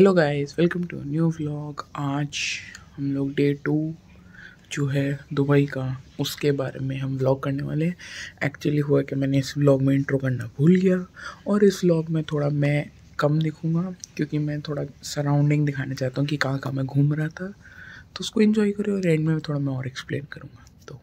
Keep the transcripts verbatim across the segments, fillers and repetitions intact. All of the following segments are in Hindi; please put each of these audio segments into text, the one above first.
Hello guys, welcome to new vlog. आज हम लोग डे टू जो है दुबई का, उसके बारे में हम व्लॉग करने वाले हैं। एक्चुअली हुआ कि मैंने इस व्लॉग में इंट्रो करना भूल गया और इस व्लॉग में थोड़ा मैं कम दिखूंगा क्योंकि मैं थोड़ा सराउंडिंग दिखाना चाहता हूँ कि कहाँ कहाँ मैं घूम रहा था। तो उसको एंजॉय करें और एंड में थोड़ा मैं और एक्सप्लेन करूँगा। तो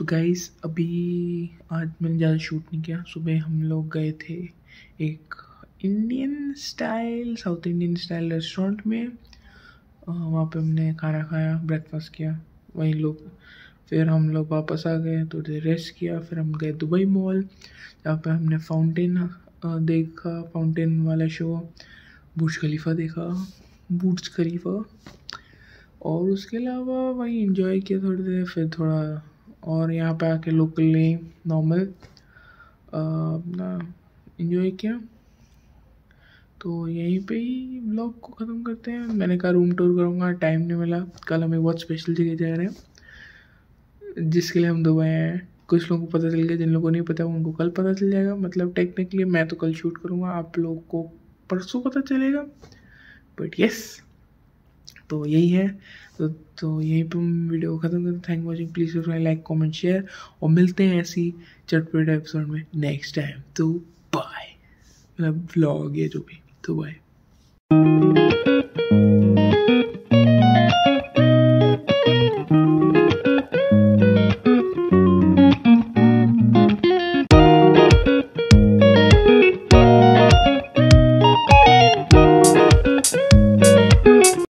गाइस अभी आज मैंने ज़्यादा शूट नहीं किया। सुबह हम लोग गए थे एक Indian style South Indian style restaurant में। वहाँ पे हमने खाना खाया, ब्रेकफास्ट किया वहीं लोग। फिर हम लोग वापस आ गए, थोड़ी देर रेस्ट किया। फिर हम गए दुबई मॉल, जहाँ पे हमने फाउंटेन देखा, फाउंटेन वाला शो, बुर्ज खलीफा देखा, बुर्ज खलीफा। और उसके अलावा वहीं एंजॉय किया थोड़ी देर। फिर थोड़ा और यहाँ पे आके लोकली नॉर्मल अपना एंजॉय किया। तो यहीं पे ही व्लॉग को ख़त्म करते हैं। मैंने कहा रूम टूर करूँगा, टाइम नहीं मिला। कल हम एक बहुत स्पेशल जगह जा रहे हैं जिसके लिए हम दुबई आए हैं। कुछ लोगों को पता चल गया, जिन लोगों को नहीं पता उनको कल पता चल जाएगा। मतलब टेक्निकली मैं तो कल शूट करूँगा, आप लोगों को परसों पता चलेगा, बट यस। तो यही है। तो तो यहीं पे हम वीडियो को ख़त्म करते हैं। Thank watching, please subscribe, like, comment, share, और मिलते हैं ऐसी चटपटे एपिसोड में नेक्स्ट टाइम। तो बाय, मतलब व्लॉग ये जो भी। तो बाय।